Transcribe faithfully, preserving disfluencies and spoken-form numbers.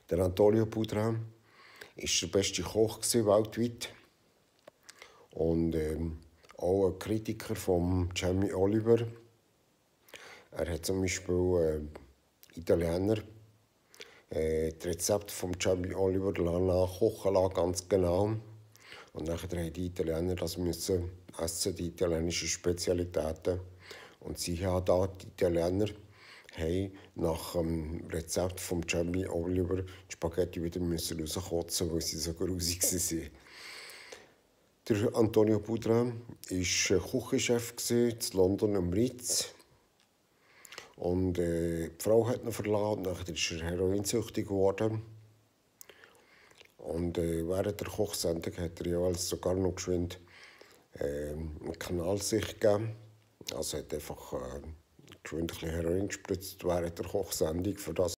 Der Antonio Boudrin war der beste Koch weltweit und ähm, auch ein Kritiker von Jamie Oliver. Er hat zum Beispiel äh, Italiener äh, das Rezept von Jamie Oliver nachkochen lassen, ganz genau. Und dann haben die Italiener das müssen essen, die italienischen Spezialitäten. Und sie haben da, die Italiener, haben nach dem Rezept von Jamie Oliver die Spaghetti wieder müssen rauskotzen, weil sie so grusig waren. Der Antonio Boudrin war Küchenchef in London am Ritz. Und äh, die Frau hat ihn verlassen, nachher ist er heroinsüchtig geworden. Und äh, während der Kochsendung hat er jeweils sogar noch geschwind äh, einen Kanal sich gegeben. Also hat einfach äh, geschwind ein bisschen Heroin gespritzt während der Kochsendung, für das